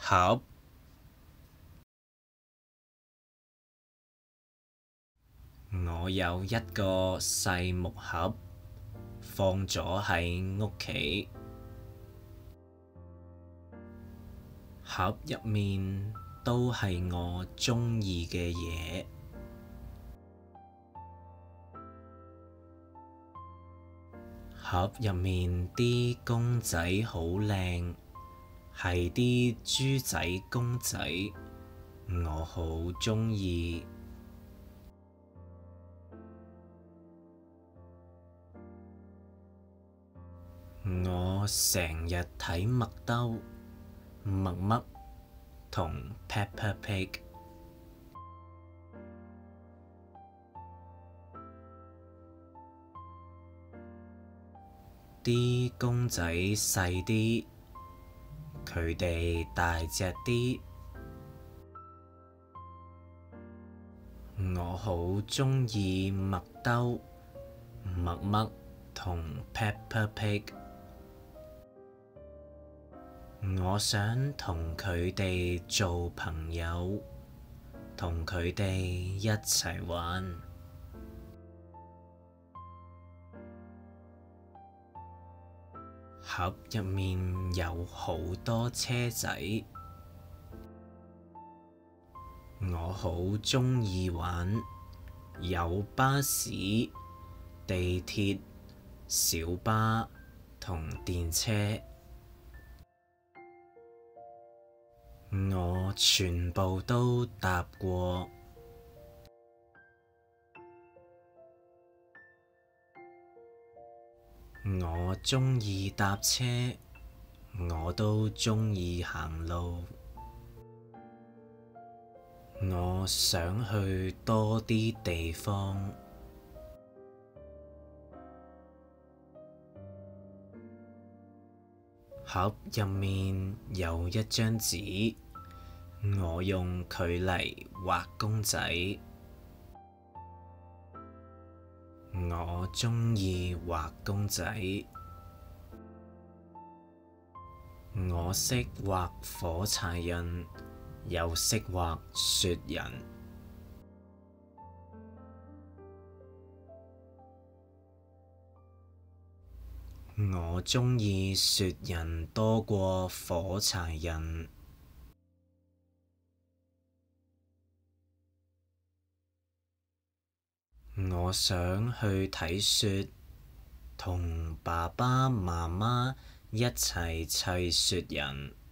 盒。我有一個細木盒，放咗喺屋企。盒入面都係我鍾意嘅嘢。盒入面啲公仔好靚，係啲豬仔公仔，我好鍾意。我成日睇麥兜、麥麥同 Peppa Pig。啲公仔細啲，佢哋大隻啲。我好鍾意麥兜、麥麥同 Peppa Pig。我想同佢哋做朋友，同佢哋一齊玩。盒入面有好多車仔，我好鍾意玩，有巴士、地鐵、小巴同電車。我全部都搭過。我鍾意搭車，我都鍾意行路。我想去多啲地方。盒入面有一張紙，我用佢嚟畫公仔。我鍾意畫公仔。我識畫火柴人，又識畫雪人。我鍾意雪人多過火柴人。我想去睇雪，同爸爸媽媽一齊砌雪人。